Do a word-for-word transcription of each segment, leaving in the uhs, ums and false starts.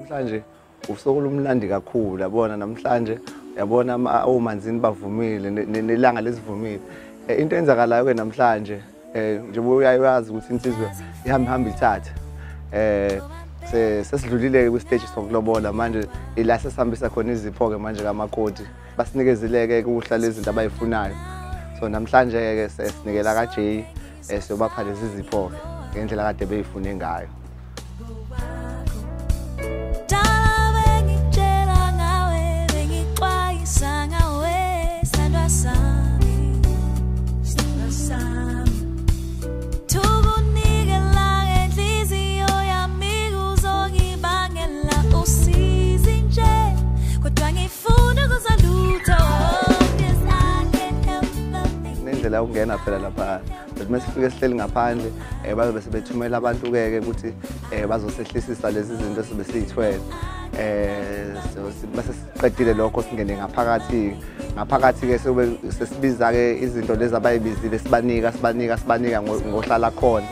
Namhlanje usuku lumnandi kakhulu yabona namhlanje yabona omanzini bavumile nelanga lesivumile. Into enzakalayo ke namhlanje njengoba uyayazi ukuthi insizwe ihamba hamba ithatha eh sesidlulile ku stage sokulobola manje ila sesihambisa khona izipho ke manje kamakoti basinikezileke ukuhla lezinto abayifunayo. So namhlanje ke sesinikela ka J siyobapha lezi zipho ngendlela kade beyifune ngayo. La ungena phela lapha but masifike sihleli ngaphandle eh bazobe sebethumela abantu ke ukuthi eh bazosehlisisa lezi zinto sebesiyithwele eh base siqedile lokho singene ngaphakathi ngaphakathi ke sesibiza ke izinto lezi abayibizile sibanika sibanika sibanika ngohlala khona.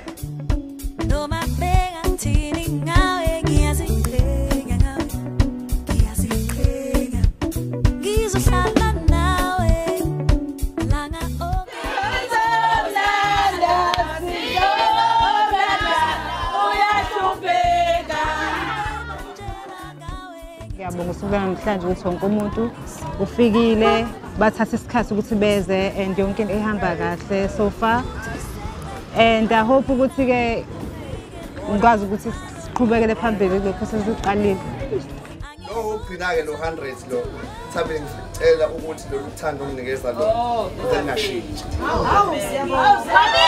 Ngiyabonga usuku namhlanje ukuthi wonke umuntu ufikile bathatha isikhathi ukuthi beze and yonke into ehamba kahle so far and I hope ukuthi ke ngikwazi ukuthi siqhubekele phambili lokho sesiqalile. Lo ugcina ke lo one hundred lo Thabile ngicela ukuthi lo luthando unginikeza lo lingashintshi.